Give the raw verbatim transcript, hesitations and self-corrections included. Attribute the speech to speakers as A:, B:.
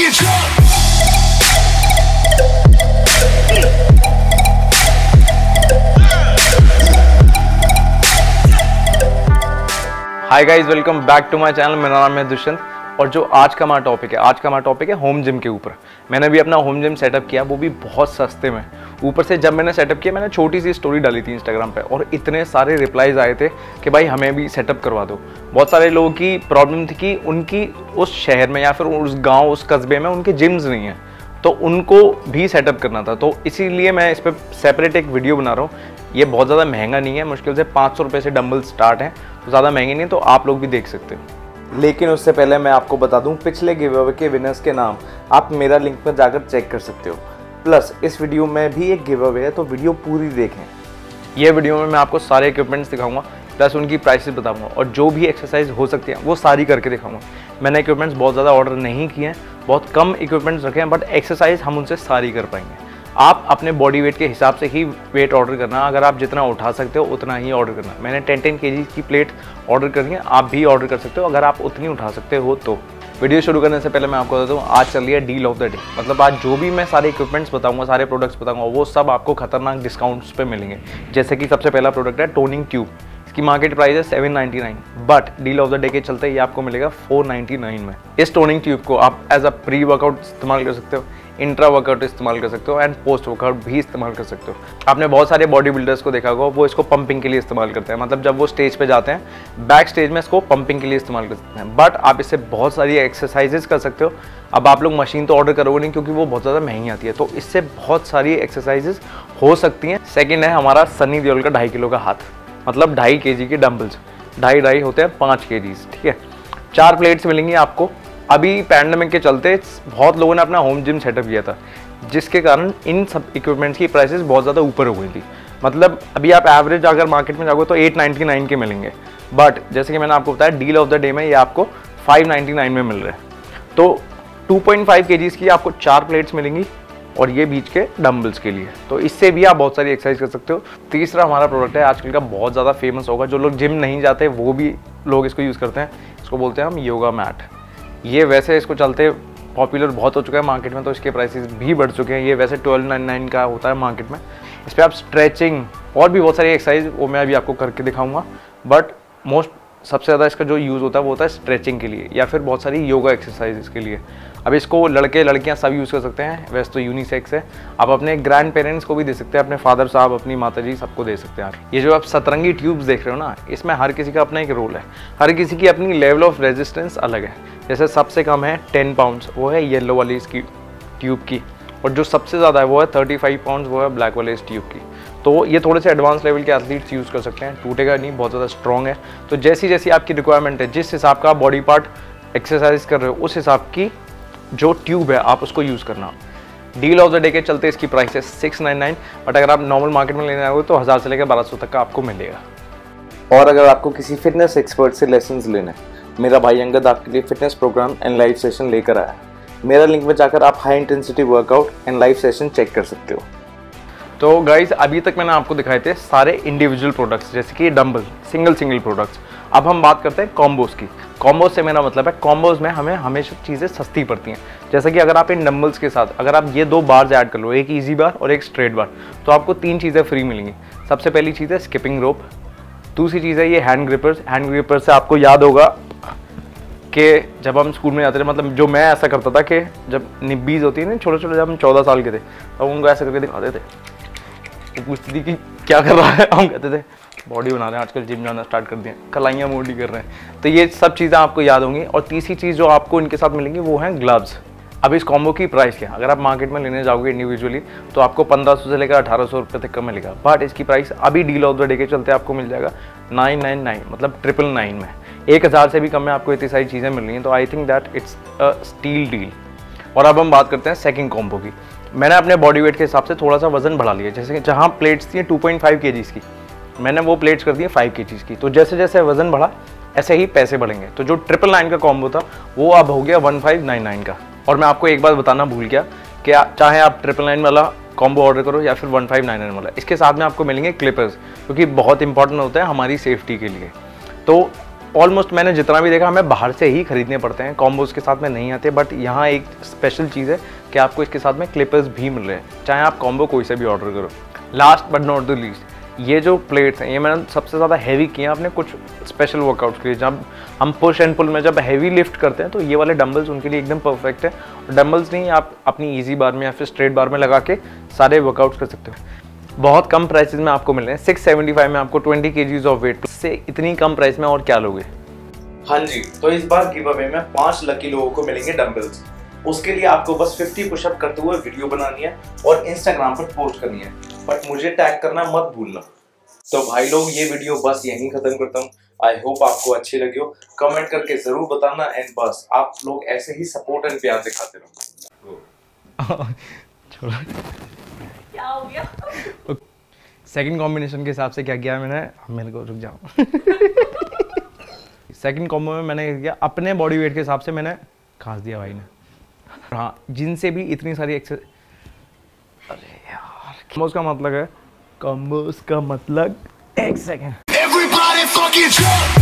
A: get drunk.
B: Hi guys, welcome back to my channel. मेरा नाम है दुष्यंत और जो आज का हमारा टॉपिक है आज का हमारा टॉपिक है होम जिम के ऊपर। मैंने भी अपना होम जिम सेटअप किया, वो भी बहुत सस्ते में। ऊपर से जब मैंने सेटअप किया, मैंने छोटी सी स्टोरी डाली थी इंस्टाग्राम पे और इतने सारे रिप्लाईज आए थे कि भाई हमें भी सेटअप करवा दो। बहुत सारे लोगों की प्रॉब्लम थी कि उनकी उस शहर में या फिर उस गाँव उस कस्बे में उनके जिम्स नहीं हैं, तो उनको भी सेटअप करना था। तो इसीलिए मैं इस पर सेपरेट एक वीडियो बना रहा हूँ। ये बहुत ज़्यादा महंगा नहीं है, मुश्किल से पाँच सौ रुपये से डंबल स्टार्ट हैं, तो ज़्यादा महंगी नहीं, तो आप लोग भी देख सकते हो। लेकिन उससे पहले मैं आपको बता दूं, पिछले गिव अवे के विनर्स के नाम आप मेरा लिंक पर जाकर चेक कर सकते हो। प्लस इस वीडियो में भी एक गिव अवे है, तो वीडियो पूरी देखें। ये वीडियो में मैं आपको सारे इक्विपमेंट्स दिखाऊंगा, प्लस उनकी प्राइसेस बताऊंगा और जो भी एक्सरसाइज हो सकती है वो सारी करके दिखाऊंगा। मैंने इक्विपमेंट्स बहुत ज़्यादा ऑर्डर नहीं किए हैं, बहुत कम इक्विपमेंट्स रखे हैं, बट एक्सरसाइज हम उनसे सारी कर पाएंगे। आप अपने बॉडी वेट के हिसाब से ही वेट ऑर्डर करना, अगर आप जितना उठा सकते हो उतना ही ऑर्डर करना। मैंने टेन टेन केजी की प्लेट ऑर्डर करनी है, आप भी ऑर्डर कर सकते हो अगर आप उतनी उठा सकते हो तो। वीडियो शुरू करने से पहले मैं आपको बता दूँ, आज चल रही है डील ऑफ द डे। मतलब आज जो भी मैं सारे इक्विपमेंट्स बताऊंगा, सारे प्रोडक्ट्स बताऊंगा, वो सब आपको खतरनाक डिस्काउंट्स पे मिलेंगे। जैसे कि सबसे पहला प्रोडक्ट है टोनिंग ट्यूब। इसकी मार्केट प्राइस है seven ninety nine, but deal of the day के चलते ये आपको मिलेगा फोर नाइन्टी नाइन में। इस टोनिंग ट्यूब को आप एज अ प्री वर्कआउट इस्तेमाल कर सकते हो, इंट्रा वर्कआउट इस्तेमाल कर सकते हो एंड पोस्ट वर्कआउट भी इस्तेमाल कर सकते हो। आपने बहुत सारे बॉडी बिल्डर्स को देखा होगा, वो इसको पंपिंग के लिए इस्तेमाल करते हैं। मतलब जब वो स्टेज पे जाते हैं, बैक स्टेज में इसको पंपिंग के लिए इस्तेमाल कर सकते हैं, बट आप इससे बहुत सारी एक्सरसाइजेस कर सकते हो। अब आप लोग मशीन तो ऑर्डर करोगे नहीं क्योंकि वो बहुत ज़्यादा महंगी आती है, तो इससे बहुत सारी एक्सरसाइजेस हो सकती हैं। सेकेंड है हमारा सनी देओल का ढाई किलो का हाथ, मतलब ढाई के जी के डम्बल्स, ढाई ढाई होते हैं पाँच के जीज, ठीक है। चार प्लेट्स मिलेंगी आपको। अभी पैंडेमिक के चलते बहुत लोगों ने अपना होम जिम सेटअप किया था, जिसके कारण इन सब इक्विपमेंट्स की प्राइसेस बहुत ज़्यादा ऊपर हो गई थी। मतलब अभी आप एवरेज अगर मार्केट में जाओगे तो एट नाइन्टी नाइन के मिलेंगे, बट जैसे कि मैंने आपको बताया डील ऑफ द डे में ये आपको फाइव नाइन्टी नाइन में मिल रहे हैं। तो टू पॉइंट फाइव केजीज़ की आपको चार प्लेट्स मिलेंगी और ये बीच के डंबल्स के लिए, तो इससे भी आप बहुत सारी एक्सरसाइज कर सकते हो। तीसरा हमारा प्रोडक्ट है आजकल का बहुत ज़्यादा फेमस होगा, जो लोग जिम नहीं जाते वो भी लोग इसको यूज़ करते हैं। इसको बोलते हैं हम योगा मैट। ये वैसे इसको चलते पॉपुलर बहुत हो चुका है मार्केट में, तो इसके प्राइसेस भी बढ़ चुके हैं। ये वैसे ट्वेल्व नाइन नाइन का होता है मार्केट में। इस पर आप स्ट्रेचिंग और भी बहुत सारी एक्सरसाइज वो मैं अभी आपको करके दिखाऊंगा, बट मोस्ट सबसे ज़्यादा इसका जो यूज़ होता है वो होता है स्ट्रेचिंग के लिए या फिर बहुत सारी योगा एक्सरसाइजेस के लिए। अब इसको लड़के लड़कियां सब यूज़ कर सकते हैं, वैसे तो यूनिसेक्स है। आप अपने ग्रैंड पेरेंट्स को भी दे सकते हैं, अपने फादर साहब, अपनी माता जी, सबको दे सकते हैं। ये जो आप सतरंगी ट्यूब्स देख रहे हो ना, इसमें हर किसी का अपना एक रोल है, हर किसी की अपनी लेवल ऑफ रेजिस्टेंस अलग है। जैसे सबसे कम है टेन पाउंड्स, वो है येलो वाली इसकी ट्यूब की, और जो सबसे ज़्यादा है वो है थर्टी फाइव पाउंड्स, वो है ब्लैक वाले इस ट्यूब की। तो ये थोड़े से एडवांस लेवल के एथलीट्स यूज़ कर सकते हैं, टूटेगा नहीं, बहुत ज़्यादा स्ट्रॉन्ग है। तो जैसी जैसी आपकी रिक्वायरमेंट है, जिस हिसाब का आप बॉडी पार्ट एक्सरसाइज कर रहे हो, उस हिसाब की जो ट्यूब है आप उसको यूज़ करना। डील ऑफ द डे के चलते इसकी प्राइस है सिक्स नाइन नाइन, बट अगर आप नॉर्मल मार्केट में लेने आओगे तो हज़ार से लेकर बारह सौ तक का आपको मिलेगा। और अगर आपको किसी फिटनेस एक्सपर्ट से लेसन्स लेने हैं, मेरा भाई अंगद आपके लिए fitness programme and live session लेकर आया है। मेरा लिंक में जाकर आप high intensity workout and live session check कर सकते हो। तो गाइज अभी तक मैंने आपको दिखाए थे सारे इंडिविजुअल प्रोडक्ट्स, जैसे कि डंबल, सिंगल सिंगल प्रोडक्ट्स। अब हम बात करते हैं कॉम्बोज की। कॉम्बोज से मेरा मतलब है कॉम्बोज में हमें हमेशा चीज़ें सस्ती पड़ती हैं। जैसे कि अगर आप इन डंबल्स के साथ अगर आप ये दो बार्स ऐड कर लो, एक इजी बार और एक स्ट्रेट बार, तो आपको तीन चीज़ें फ्री मिलेंगी। सबसे पहली चीज़ है स्किपिंग रोप, दूसरी चीज़ है ये हैंड ग्रिपर्स। हैंड ग्रिपर्स से आपको याद होगा कि जब हम स्कूल में जाते थे, मतलब जो मैं ऐसा करता था कि जब निब्बीज होती है ना छोटे छोटे, जब हम चौदह साल के थे तब उनको ऐसा करके दिखाते थे, तो पूछती थी कि क्या कर रहा है, हम कहते थे बॉडी बना रहे हैं, आजकल जिम जाना स्टार्ट कर दिए, कलाइयाँ मोटी कर रहे हैं। तो ये सब चीज़ें आपको याद होंगी। और तीसरी चीज़ जो आपको इनके साथ मिलेंगी वो हैं ग्लव्स। अब इस कॉम्बो की प्राइस क्या, अगर आप मार्केट में लेने जाओगे इंडिविजुअली तो आपको पंद्रह सौ से लेकर अठारह सौ रुपये तक का मिलेगा, बट इसकी प्राइस अभी डील ऑफ द डे के चलते आपको मिल जाएगा नाइन नाइन नाइन, मतलब ट्रिपल नाइन में। एक हज़ार से भी कम में आपको इतनी सारी चीज़ें मिल रही हैं, तो I think that it's a steal deal. और अब हम बात करते हैं सेकंड कॉम्बो की। मैंने अपने बॉडी वेट के हिसाब से थोड़ा सा वजन बढ़ा लिया, जैसे कि जहाँ प्लेट्स थी टू पॉइंट फाइव केजीज़ की, मैंने वो प्लेट्स कर दी फाइव केजीज़ की। तो जैसे जैसे वजन बढ़ा ऐसे ही पैसे बढ़ेंगे। तो जो ट्रिपल नाइन का कॉम्बो था वो अब हो गया वन फाइव नाइन नाइन का। और मैं आपको एक बात बताना भूल गया कि चाहे आप ट्रिपल नाइन वाला कॉम्बो ऑर्डर करो या फिर वन फाइव नाइन नाइन वाला, इसके साथ में आपको मिलेंगे क्लिपर्स, क्योंकि बहुत इंपॉर्टेंट होता है हमारी सेफ्टी के लिए। तो ऑलमोस्ट मैंने जितना भी देखा हमें बाहर से ही खरीदने पड़ते हैं, कॉम्बोज के साथ में नहीं आते। बट यहाँ एक स्पेशल चीज़ है कि आपको इसके साथ में क्लिपर्स भी मिल रहे हैं, चाहे आप कॉम्बो कोई से भी ऑर्डर करो। Last but not the least, ये जो प्लेट्स हैं ये मैंने सबसे ज़्यादा हैवी किए हैं अपने कुछ स्पेशल वर्कआउट्स के लिए। जब हम पुश एंड पुल में जब हैवी लिफ्ट करते हैं तो ये वाले डंबल्स उनके लिए एकदम परफेक्ट है। डंबल्स नहीं, आप अपनी ईजी बार में या फिर स्ट्रेट बार में लगा के सारे वर्कआउट्स कर सकते हो। बहुत कम प्राइसेस में आपको मिल रहे हैं, सिक्स सेवेंटी फाइव में आपको ट्वेंटी केजीज ऑफ वेट। से इतनी कम प्राइस में और क्या लोगे।
A: हाँ जी, तो इस बार गिव अवे में पांच लकी लोगों को मिलेंगे डंबल्स। उसके लिए आपको बस फिफ्टी पुशअप करते हुए वीडियो बनानी है और इंस्टाग्राम पर पोस्ट करनी है, बट मुझे टैग करना मत भूलना। तो भाई लोग ये वीडियो बस यहीं खत्म करता हूँ। आई होप आपको अच्छी लगी हो, कमेंट करके जरूर बताना। एंड बस आप लोग ऐसे ही सपोर्ट एंड प्यार दिखाते रहो।
C: क्या हो गया?
B: सेकंड कॉम्बिनेशन के हिसाब से क्या किया मैंने, मेरे को रुक जाओ। सेकंड कॉम्बो में मैंने किया अपने बॉडी वेट के हिसाब से मैंने खास दिया भाई ने। हाँ, जिनसे भी इतनी सारी एक्सरसाइज, अरे यार कॉम्बोज का मतलब है, कॉम्बोज का मतलब एक सेकेंड